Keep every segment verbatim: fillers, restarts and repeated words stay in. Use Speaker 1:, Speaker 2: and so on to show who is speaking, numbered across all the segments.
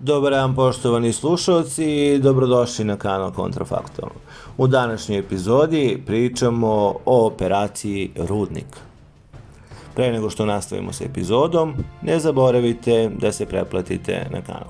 Speaker 1: Dobar dan poštovani slušalci i dobrodošli na kanal Kontrafaktualno. U današnjoj epizodi pričamo o operaciji Rudnik. Pre nego što nastavimo s epizodom, ne zaboravite da se pretplatite na kanal.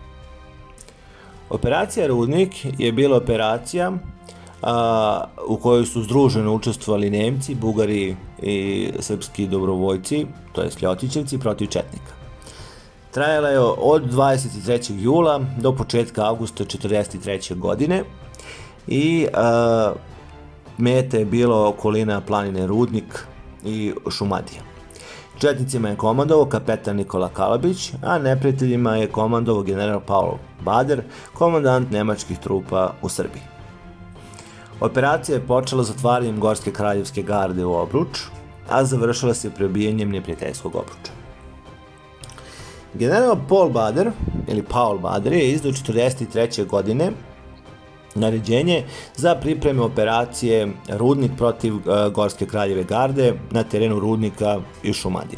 Speaker 1: Operacija Rudnik je bila operacija a, u kojoj su združeno učestvovali Nemci, Bugari i srpski dobrovoljci, to jest Ljotićevci, protiv četnika. Trajala je od dvadeset trećeg jula do početka avgusta četrdeset treće. godine i a, meta je bila okolina planine Rudnik i Šumadija. Četnicima je komandovao kapetan Nikola Kalabić, a neprijateljima je komandovao general Paul Bader, komandant nemačkih trupa u Srbiji. Operacija je počela zatvaranjem Gorske kraljevske garde u obruč, a završila se prebijanjem neprijateljskog obruča. General Paul Bader, ili Paul Bader, je izdao četrdeset treće. godine naređenje za pripreme operacije Rudnik protiv uh, Gorske kraljeve garde na terenu Rudnika i Šumadije.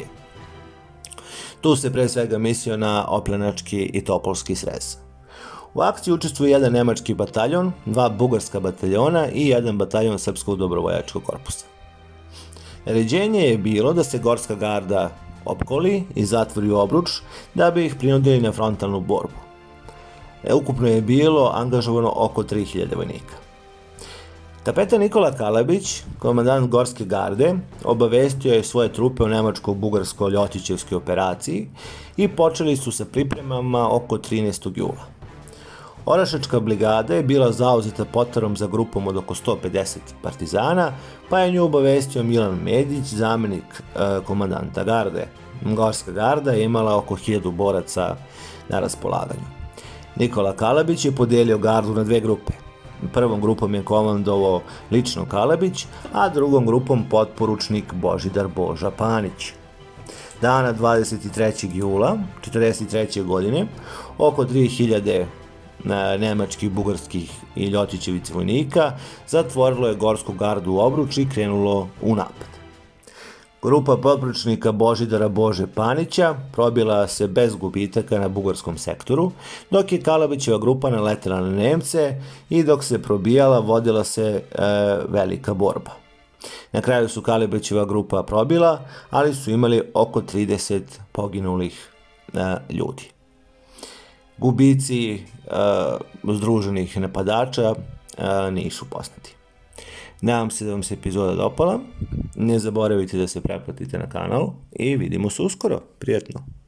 Speaker 1: Tu se pre svega mislio na Oplenački i Topolski srez. U akciji učestvuje jedan nemački bataljon, dva bugarska bataljona i jedan bataljon srpskog dobrovoljačkog korpusa. Naređenje je bilo da se Gorska garda opkoli i zatvori obruč da bi ih prinudili na frontalnu borbu. E, ukupno je bilo angažovano oko tri hiljade vojnika. Kapetan Nikola Kalabić, komandant Gorske garde, obavestio je svoje trupe o nemačko-bugarsko-ljotićevskoj operaciji i počeli su sa pripremama oko trinaestog jula. Orašačka brigada je bila zauzeta potarom za grupom od oko sto pedeset partizana, pa je nju obavestio Milan Medić, zamenik e, komandanta garde. Gorska garda je imala oko hiljadu boraca na raspolaganju. Nikola Kalabić je podijelio gardu na dve grupe. Prvom grupom je komandovao lično Kalabić, a drugom grupom potporučnik Božidar Boža Panić. Dana dvadeset trećeg jula četrdeset treće. godine oko tri hiljade nemačkih, bugarskih i Ljotićević vojnika zatvorilo je Gorsku gardu u obruč i krenulo u napad. Grupa potporučnika Božidara Bože Panića probila se bez gubitaka na bugarskom sektoru, dok je Kalabićeva grupa naletela na Nemce i dok se probijala vodila se e, velika borba. Na kraju su Kalabićeva grupa probila, ali su imali oko trideset poginulih e, ljudi. Gubici uh, združenih napadača uh, nisu poznati. Nadam se da vam se epizoda dopala. Ne zaboravite da se pretplatite na kanal i vidimo se uskoro. Prijatno!